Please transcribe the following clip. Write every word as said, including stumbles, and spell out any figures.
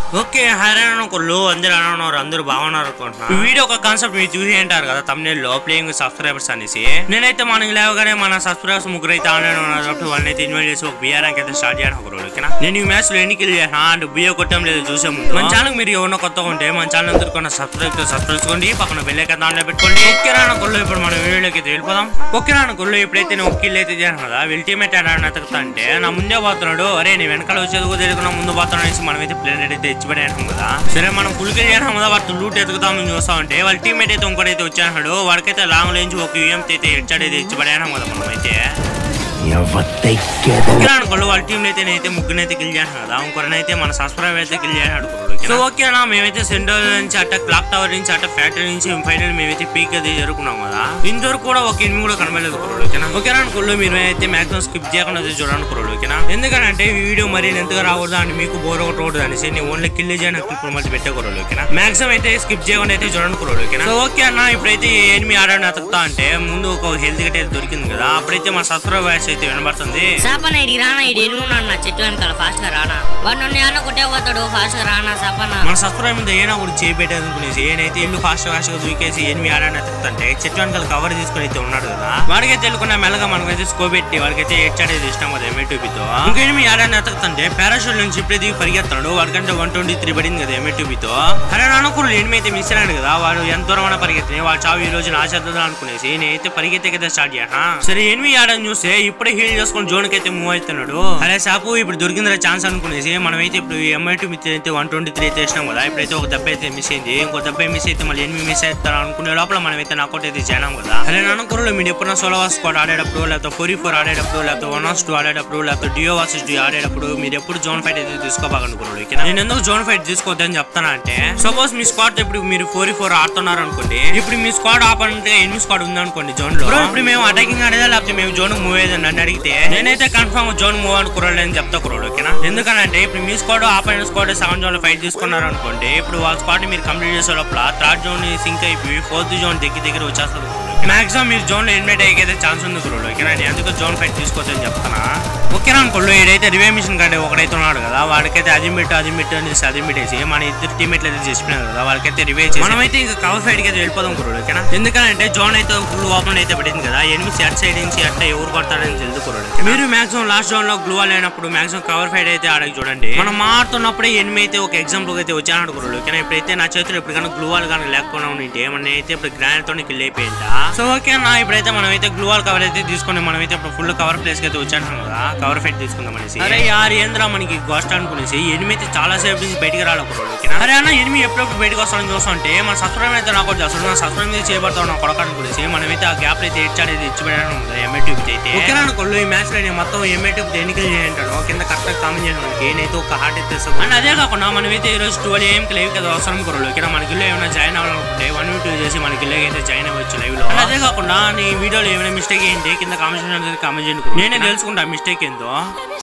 Okay హైరాన్ ఒకళ్ళు అందరూ అన్నారు అందరూ బాగున్నారు అనుకుంటున్నా. ఈ వీడియో ఒక కాన్సెప్ట్ మీరు చూసి అంటారు కదా తమ్నేల్ లో ప్లేయింగ్ సబ్స్క్రైబర్స్ అనేసి. నేనైతే మనకి లేవగానే మన సబ్స్క్రైబర్స్ ముగ్గురు అయితే ఆన్లైన్ ఉన్నారు కాబట్టి వాళ్ళని అయితే ఇన్వైట్ చేసి ఒక బిఆర్ ర్యాంక్ అయితే స్టార్ట్ చేయడం ఒక రోజు. ఓకేనా నేను ఈ మ్యాచ్ లో ఎన్ని కిల్ చేసినా అండ్ బియో కొట్టడం లేదు చూసే ముందు మన ఛానల్ మీరు ఎవరన్నా కొత్తగా ఉంటే మన ఛానల్ అందరికీ సబ్స్క్రైబ్ సబ్స్క్రైబ్ చేసుకోండి, పక్కన బెల్ ఐకాన్ ఆన్లో పెట్టుకోండి. ఓకేనా కొళ్ళు ఇప్పుడు మన వీడియోలోకి అయితే వెళ్ళిపోదాం. ఓకేనా కొళ్ళు ఇప్పుడైతే నేను ఒక కిల్ అయితే చేశాను కదా అల్టిమేట్ ఆడాలని ఎతకుతా అంటే నా ముందే పోతున్నాడు. అరే నీ వెనకాల వచ్చేది కూడా తెలియకుండా ముందు పోతున్నాడు అనేసి మనమైతే ప్లేన్ అయితే తెచ్చిపెట్టాను కదా. సరే మనం ఫుల్ కిల్ చేసాం కదా వాటి లూట్ ఎతుకుతామని చూస్తా ఉంటే వాళ్ళ టీమేట్ అయితే ఇంకోటైతే వచ్చాడు. వాడికైతే లాంగ్ రేంజ్ ఒక యూఎం అయితే హెడ్షాట్ అయితే ఇచ్చిపడాను కదా మనమైతే. అనుకోండి వాళ్ళ టీంలో అయితే నేనైతే ముగ్గురు అయితే కిల్ చేశాను కదా, ఇంకొకరినైతే మన సబ్స్క్రైబర్ అయితే కిల్ చేశాడు. సో ఓకేనా మేమైతే సెంటర్ నుంచి అట్ట క్లాక్ టవర్ నుంచి అట్ట ఫ్యాక్టరీ నుంచి ఫైనల్ మేమైతే పీక్ అయితే జరుపుకున్నాం కదా. ఇంతవరకు కూడా ఒక ఎనిమిది కూడా కనబడలేదు కుర్రోడు. ఓకేనా ఓకేనా అనుకోండి మీరు అయితే మాక్సిమం స్కిప్ చేయకుండా అయితే చూడండి కుర్రోడు. ఓకేనా ఎందుకంటే ఈ వీడియో మరి ఎంతగా రాకూడదు అని మీకు బోర్ ఒకటి ఒకటి అనేసి నేను ఓన్లీ కిల్ చేయడానికి ఇప్పుడు మళ్ళీ పెట్టే కుర్రోడు. ఓకేనా మాక్సిమం అయితే స్కిప్ చేయకుండా అయితే చూడండి కుర్రోడు. ఓకేనా సో ఓకే అన్న ఇప్పుడైతే ఎనిమిది ఆడాలని ఎతుకుతా అంటే ముందు ఒక హెల్త్ కిట్ అయితే దొరికింది కదా. అప్పుడైతే మా సబ్స్క్రైబర్స్ అయితే వినబడుతుంది చెట్టు వెనకాల ఫాస్ట్ గా రానా వాడు నన్ను కొట్టే పోతాడు ఫాస్ట్ గా రానా సపన మన సబ్స్క్రైబ్ మీద ఏనా కూడా చేపెట్టేది అనుకునేసి ఏనైతే ఇల్లు ఫాస్ట్ ఫాస్ట్ గా దూకేసి ఎనిమిది ఆడాలని ఎత్తుకుంటే చెట్టు వెనకాల కవర్ తీసుకుని అయితే ఉన్నాడు కదా. వాడికైతే తెలుకున్న మెల్లగా మనకైతే స్కోప్ పెట్టి వాడికైతే హెడ్షాట్ అయితే ఇష్టం కదా ఎంఏటూబీతో. ఇంకా ఎనిమిది ఆడాలని ఎత్తుకుంటే పారాషూట్ నుంచి ఇప్పుడే దిగి పరిగెత్తాడు. వాడికంటే వన్ ట్వంటీ త్రీ పడింది కదా ఎంఏటూబీతో. అరే అనుకున్నాడు ఎనిమిది అయితే మిస్ అయ్యాడు కదా. వాడు ఎంత దూరం పరిగెత్తి వాడు చావు ఈ రోజు ఆచేద్దాం అనుకునేసి నేనైతే పరిగెత్తే కదా స్టార్ట్ చేయనా. సరే ఎనిమిది ఆడని చూస్తే ఇప్పుడే హీల్ చేసుకుని జోన్ కి అయితే మూవ్ అవుతున్నాడు. అరే సాపు ఇప్పుడు దొరికిందిరా ఛాన్స్ అనుకునేసి మనమైతే ఇప్పుడు ఎంఐటీ మిస్ అయితే వన్ ట్వంటీ త్రీ అయితే వేసినాం కదా. ఇప్పుడైతే ఒక దెబ్బ అయితే మిస్ అయింది. ఇంకో దెబ్బ మిస్ అయితే మళ్ళీ ఎనిమిది మిస్ అవుతారు అనుకునే లోపల మనమైతే నాకౌట్ అయితే చేయనాం కదా. అరే అనుకున్నాడు మీరు ఎప్పుడైనా సోలో స్క్వాడ్ ఆడేటప్పుడు లేకపోతే ఫోర్ ఫోర్ ఆడేటప్పుడు లేకపోతే వన్ వర్స్ టూ ఆడేటప్పుడు లేకపోతే డియో వర్సెస్ డియో ఆడేటప్పుడు మీరు ఎప్పుడు జోన్ ఫైట్ అయితే తీసుకోబాగనుకున్నాడు. నేను ఎందుకు జోన్ ఫైట్ తీసుకోవద్దని చెప్తానా అంటే సపోజ్ మీ స్క్వాడ్ ఇప్పుడు మీరు ఫోర్ ఫోర్ ఆడుతున్నారు అనుకోండి. ఇప్పుడు మీ స్క్వాడ్ ఆపంటే ఎనిమిది స్క్వాడ్ ఉంది అనుకోండి జోన్ లో. ఇప్పుడు మేము అటాకింగ్ ఆడేదా లేకపోతే మేము జోన్ మూవ్ అయ్యేదని నన్ను అడిగితే నేనైతే కన్ఫర్మ్ జోన్ మూవ్ అనుకోవాలి అని చెప్తా కుర్రోడు. ఓకేనా ఎందుకంటే ఇప్పుడు మీ స్క్వాడ్ ఆపైన స్క్వాడ్ సెవెన్ జోన్ లో ఫైట్ తీసుకున్నారు అనుకోండి. ఇప్పుడు వాళ్ళ స్క్వాడ్ మీరు కంప్లీట్ చేసే లోపల థర్డ్ జోన్ సింక్ అయిపోయి ఫోర్త్ జోన్ దగ్గర దగ్గర వచ్చేస్తుంది. మాక్సిమం మీరు జోన్ లో ఇన్వైట్ అయ్యేకైతే ఛాన్స్ ఉంది కుర్రోడు. ఓకేనా నేను ఎందుకు జోన్ ఫైట్ తీసుకోవచ్చని చెప్తానా. ఓకేనా అనుకోండి ఏదైతే రివే మిషన్ కంటే ఒకడైతే ఉన్నాడు కదా వాడికైతే అది మిట్ అది మిట్ అనేసి అది మిట్టేసి మన ఇద్దరు టీమేట్లు అయితే చేసిపోయినారు కదా వాళ్ళకైతే రివే చేసి మనమైతే ఇంకా కవర్ ఫైట్ అయితే వెళ్ళిపోదాం కుర్రోడు. ఓకేనా ఎందుకంటే జోన్ అయితే ఫుల్ ఓపెన్ అయితే పడింది కదా. ఎనిమిది అట్ సైడ్ నుంచి అట్లా ఎవరు కొడతారని తెలుసు కుర్రోడు. మీరు మాక్సిమం లాస్ట్ జోన్ లో గ్లూ అయినప్పుడు మాక్సిమం కవర్ ఫైట్ అయితే ఆడకి చూడండి. మనం మారుతున్నప్పుడే ఎనిమిది అయితే ఒక ఎగ్జాంపుల్ అయితే వచ్చాను కుర్రోడు. ఓకేనా ఇప్పుడైతే నా చేతులు ఎప్పటికైనా గ్లూ వాల్ కానీ లేకపోయినా ఉంటే మన అయితే ఇప్పుడు గ్రాండ్ తోనే కిల్ అయిపోయింట. సో ఓకే అన్న ఇప్పుడైతే మనం అయితే గ్లూ వాల్ కవర్ అయితే తీసుకుని మనం అయితే ఇప్పుడు ఫుల్ కవర్ ప్లేస్ కి అయితే వచ్చాను కదా కవర్ ఫైట్ తీసుకుందాం అనేసి. అరే యార్ ఏంద్రా మనకి గోస్ట్ అనుకునేసి ఎనిమిది అయితే చాలా సేపు నుంచి బయటకు రాలకూడదు. ఓకేనా అరే అన్న ఎనిమిది ఎప్పుడప్పుడు బయటకు వస్తాడని చూస్తుంటే మన సబ్స్క్రైబ్ అయితే నాకు చేస్తాడు. నా సబ్స్క్రైబ్ మీద చేయబడతాం నా కొడక అనుకునేసి మనమైతే ఆ గ్యాప్ అయితే హెడ్షాట్ అయితే ఇచ్చిపోయాను ఎంఏట్యూబ్ అయితే. ఓకేనా అనుకోండి ఈ మ్యాచ్ లో నేను మొత్తం ఎంఏట్యూబ్ ఎన్నికలు చేయంటాడు కింద కరెక్ట్ కామెంట్ చేయడానికి నేనైతే ఒక హార్ట్ అయితే అండ్ అదే కాకుండా మనమైతే ఈ రోజు ట్వెల్వ్ ఏఎంకి లైవ్ కదా అవసరం కుర్రోడు. ఓకేనా మన గిల్లో ఏమైనా జాయిన్ అవ్వాలనుకుంటే వన్ టూ చేసి మన గిల్లో అయితే జాయిన్ అవ్వచ్చు లైవ్ లో. అదే కాకుండా నీ వీడియోలో ఏమైనా మిస్టేక్ ఏంటి కింద కామెంట్ కామెంట్ చేయండి నేనే తెలుసుకుంటా మిస్టేక్ ఏందో.